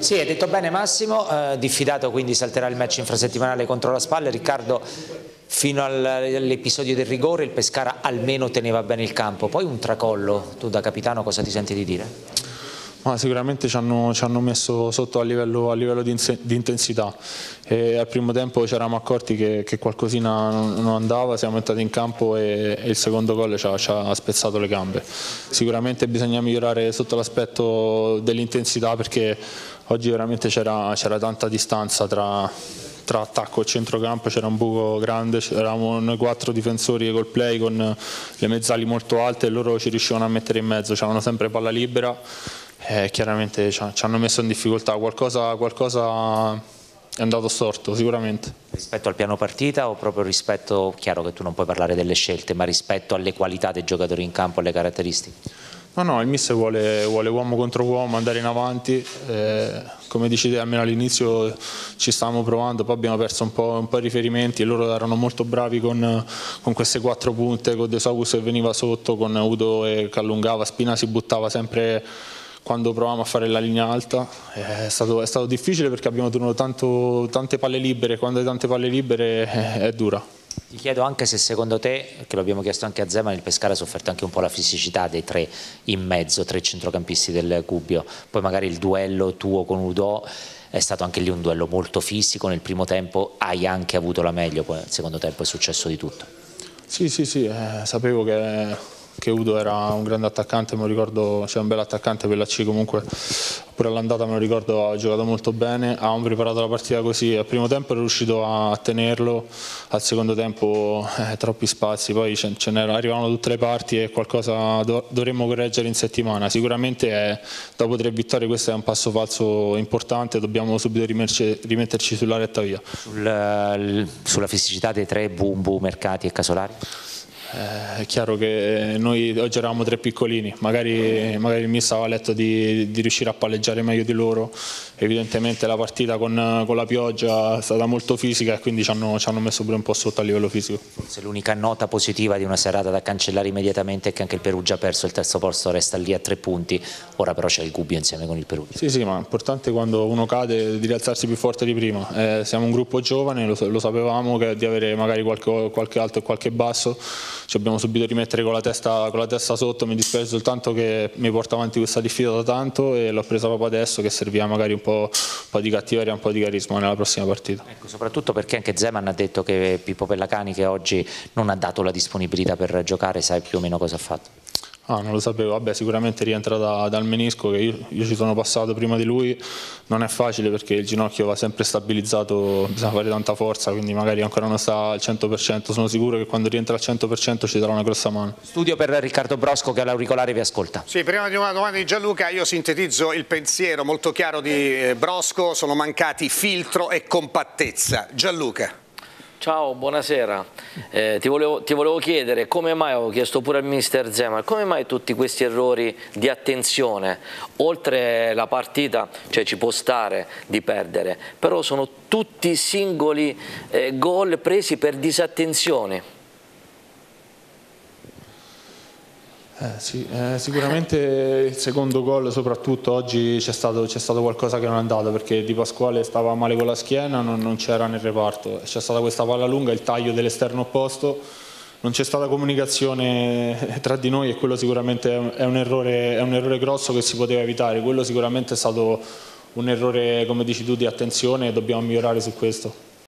Sì, hai detto bene Massimo, diffidato quindi salterà il match infrasettimanale contro la Spal. Riccardo, fino all'episodio del rigore il Pescara almeno teneva bene il campo, poi un tracollo, tu da capitano cosa ti senti di dire? Ma sicuramente ci hanno messo sotto a livello di intensità e al primo tempo ci eravamo accorti che qualcosina non andava, siamo entrati in campo e il secondo gol ci ha spezzato le gambe. Sicuramente bisogna migliorare sotto l'aspetto dell'intensità perché oggi veramente c'era tanta distanza tra attacco e centrocampo, c'era un buco grande, eravamo noi 4 difensori col play con le mezzali molto alte e loro ci riuscivano a mettere in mezzo, c'avevano sempre palla libera. Chiaramente ci hanno messo in difficoltà, qualcosa è andato storto sicuramente. Rispetto al piano partita o proprio rispetto, chiaro che tu non puoi parlare delle scelte, ma rispetto alle qualità dei giocatori in campo, alle caratteristiche? No, il mister vuole uomo contro uomo, andare in avanti, come dici te almeno all'inizio ci stavamo provando, poi abbiamo perso un po' i riferimenti e loro erano molto bravi con queste 4 punte, con De Socus che veniva sotto, con Udo che allungava, Spina si buttava sempre quando provavamo a fare la linea alta. È stato difficile perché abbiamo tenuto tante palle libere, quando hai tante palle libere è dura. Ti chiedo anche se secondo te, che lo abbiamo chiesto anche a Zeman, il Pescara ha sofferto anche un po' la fisicità dei 3 in mezzo, 3 centrocampisti del Gubbio, poi magari il duello tuo con Udo è stato anche lì un duello molto fisico, nel primo tempo hai anche avuto la meglio, poi nel secondo tempo è successo di tutto. Sì, sapevo che Udo era un grande attaccante, me lo ricordo, c'è un bel attaccante per la C comunque, pure all'andata me lo ricordo, ha giocato molto bene, avevamo preparato la partita così, al primo tempo ero riuscito a tenerlo, al secondo tempo troppi spazi, poi arrivavano da tutte le parti e qualcosa dovremmo correggere in settimana, sicuramente dopo 3 vittorie questo è un passo falso importante, dobbiamo subito rimetterci sulla retta via. Sulla fisicità dei 3, Bumbu, Mercati e Casolari? È chiaro che noi oggi eravamo 3 piccolini, magari il mister aveva letto di riuscire a palleggiare meglio di loro, evidentemente la partita con la pioggia è stata molto fisica e quindi ci hanno messo pure un po' sotto a livello fisico. Forse l'unica nota positiva di una serata da cancellare immediatamente è che anche il Perugia ha perso il terzo posto, resta lì a 3 punti, ora però c'è il Gubbio insieme con il Perugia. Sì, ma è importante quando uno cade di rialzarsi più forte di prima, siamo un gruppo giovane, lo sapevamo di avere magari qualche alto e qualche basso, ci dobbiamo subito rimettere con la testa sotto, mi dispiace soltanto che mi porta avanti questa diffida da tanto e l'ho presa proprio adesso che serviva magari un po' di cattiveria, un po' di carisma nella prossima partita. Ecco, soprattutto perché anche Zeman ha detto che Pippo Pellacani, che oggi non ha dato la disponibilità per giocare, sai più o meno cosa ha fatto? Non lo sapevo, vabbè sicuramente rientra dal menisco che io ci sono passato prima di lui, non è facile perché il ginocchio va sempre stabilizzato, bisogna fare tanta forza, quindi magari ancora non sta al 100%, sono sicuro che quando rientra al 100% ci darà una grossa mano. Studio per Riccardo Brosco che all'auricolare vi ascolta. Sì, prima di una domanda di Gianluca io sintetizzo il pensiero molto chiaro di Brosco, sono mancati filtro e compattezza. Gianluca. Ciao, buonasera. Ti volevo chiedere come mai, avevo chiesto pure al mister Zeman, come mai tutti questi errori di attenzione, oltre la partita, cioè ci può stare di perdere, però sono tutti singoli gol presi per disattenzioni. Sicuramente il secondo gol, soprattutto oggi c'è stato qualcosa che non è andato perché Di Pasquale stava male con la schiena, non c'era nel reparto, c'è stata questa palla lunga, il taglio dell'esterno opposto, non c'è stata comunicazione tra di noi e quello sicuramente è un errore grosso che si poteva evitare, quello sicuramente è stato un errore, come dici tu, di attenzione e dobbiamo migliorare su questo.